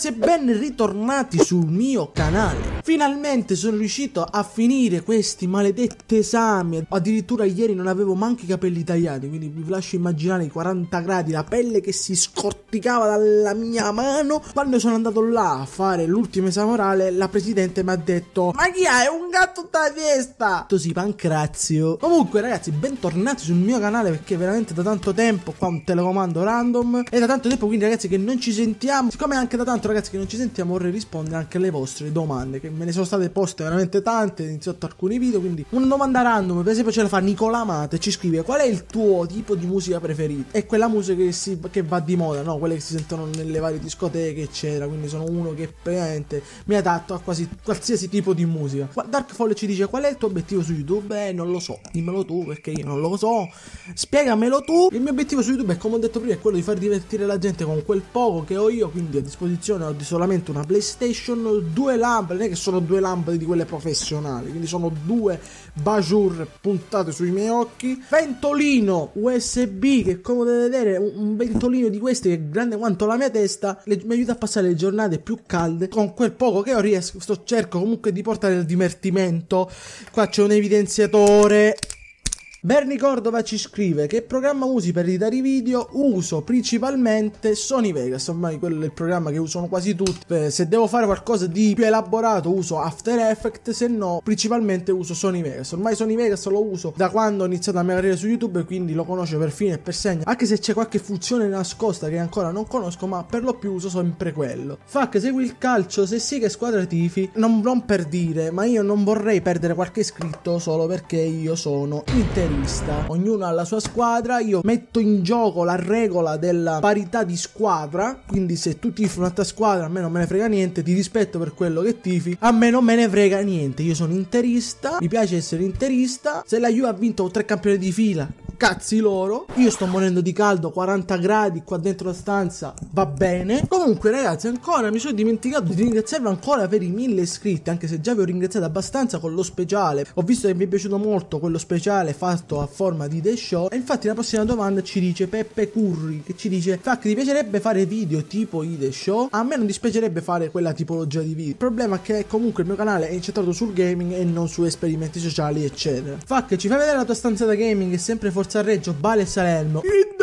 Ragazzi, e ben ritornati sul mio canale. Finalmente sono riuscito a finire questi maledetti esami. Addirittura ieri non avevo manco i capelli tagliati, quindi vi lascio immaginare i 40 gradi, la pelle che si scorticava dalla mia mano. Quando sono andato là a fare l'ultimo esame orale, la presidente mi ha detto: ma chi è? Un gatto da testa! Così, Pancrazio. Comunque ragazzi, bentornati sul mio canale, perché veramente da tanto tempo qua un telecomando random, e da tanto tempo quindi ragazzi che non ci sentiamo. Siccome anche da tanto ragazzi che non ci sentiamo, vorrei rispondere anche alle vostre domande, che me ne sono state poste veramente tante sotto alcuni video. Quindi una domanda random, per esempio ce la fa Nicola Amate, ci scrive: qual è il tuo tipo di musica preferita? È quella musica che va di moda, no? Quelle che si sentono nelle varie discoteche eccetera. Quindi sono uno che praticamente mi adatto a quasi qualsiasi tipo di musica. Darkfall ci dice: qual è il tuo obiettivo su YouTube? Non lo so, dimmelo tu, perché io non lo so, spiegamelo tu. Il mio obiettivo su YouTube è, come ho detto prima, è quello di far divertire la gente con quel poco che ho io. Quindi a disposizione ho solamente una PlayStation, 2 lampade, non è che sono 2 lampade di quelle professionali, quindi sono 2 Bajur puntate sui miei occhi, ventolino USB che, come potete vedere, un ventolino di questi che è grande quanto la mia testa, mi aiuta a passare le giornate più calde. Con quel poco che ho cerco comunque di portare il divertimento. Qua c'è un evidenziatore. Bernie Cordova ci scrive: che programma usi per editare i video? Uso principalmente Sony Vegas, ormai quello è il programma che usano quasi tutti. Se devo fare qualcosa di più elaborato uso After Effects, se no principalmente uso Sony Vegas. Ormai Sony Vegas lo uso da quando ho iniziato la mia carriera su YouTube, quindi lo conosco per fine e per segno, anche se c'è qualche funzione nascosta che ancora non conosco, ma per lo più uso sempre quello. Fuck, segui il calcio? Se sì, che squadra tifi? Non per dire, ma io non vorrei perdere qualche iscritto solo perché io sono interista. Ognuno ha la sua squadra, io metto in gioco la regola della parità di squadra, quindi se tu tifi un'altra squadra a me non me ne frega niente, ti rispetto per quello che tifi, a me non me ne frega niente, io sono interista, mi piace essere interista. Se la Juve ha vinto 3 campioni di fila, cazzi loro, io sto morendo di caldo, 40 gradi qua dentro la stanza, va bene. Comunque ragazzi, ancora mi sono dimenticato di ringraziarvi ancora per i 1000 iscritti, anche se già vi ho ringraziato abbastanza con lo speciale. Ho visto che vi è piaciuto molto quello speciale fatto a forma di The Show, e infatti la prossima domanda ci dice Peppe Curri, che ci dice: Fuck, ti piacerebbe fare video tipo i The Show? A me non dispiacerebbe fare quella tipologia di video, il problema è che comunque il mio canale è incentrato sul gaming e non su esperimenti sociali eccetera. Fuck, ci fai vedere la tua stanza da gaming? È sempre Forza Reggio, Bale e Salerno.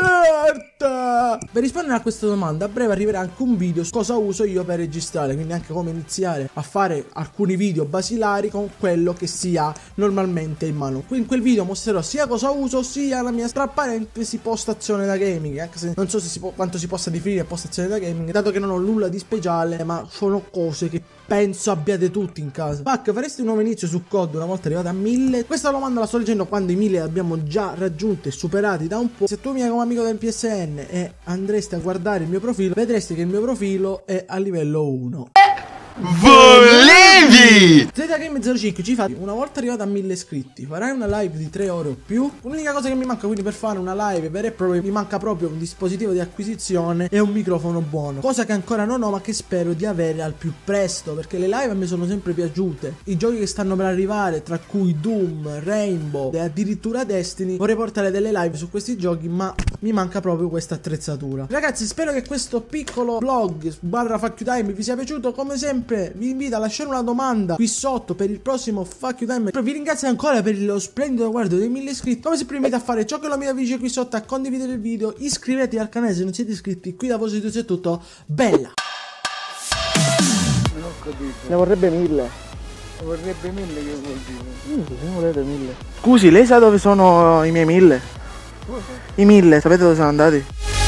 Per rispondere a questa domanda a breve arriverà anche un video su cosa uso io per registrare, quindi anche come iniziare a fare alcuni video basilari con quello che si ha normalmente in mano. Quindi in quel video mostrerò sia cosa uso sia la mia, tra parentesi, postazione da gaming, anche se non so se quanto si possa definire postazione da gaming, dato che non ho nulla di speciale, ma sono cose che penso abbiate tutti in casa. Fuck, faresti un nuovo inizio su COD una volta arrivata a 1000? Questa domanda la sto leggendo quando i 1000 li abbiamo già raggiunti e superati da un po'. Se tu mi hai come amico del PSN e andresti a guardare il mio profilo, vedresti che il mio profilo è a livello 1. Volevi! ZGame05 ci fa: una volta arrivato a 1000 iscritti farai una live di 3 ore o più? L'unica cosa che mi manca quindi per fare una live vera e propria, mi manca proprio un dispositivo di acquisizione e un microfono buono, cosa che ancora non ho ma che spero di avere al più presto, perché le live a me sono sempre piaciute. I giochi che stanno per arrivare, tra cui Doom, Rainbow e addirittura Destiny, vorrei portare delle live su questi giochi, ma mi manca proprio questa attrezzatura. Ragazzi, spero che questo piccolo vlog barra Fuck You Time vi sia piaciuto. Come sempre vi invito a lasciare una domanda qui sotto per il prossimo Fuck You Time. Vi ringrazio ancora per lo splendido guardo dei 1000 iscritti. Come sempre vi invito a fare ciò che lo mi dice qui sotto, a condividere il video, iscrivetevi al canale se non siete iscritti. Qui da Positius è tutto, bella. Non ho capito. Ne vorrebbe 1000. Ne vorrebbe 1000 che vuol dire? Ne vorrebbe 1000. Scusi, lei sa dove sono i miei 1000? I 1000, sapete dove sono andati?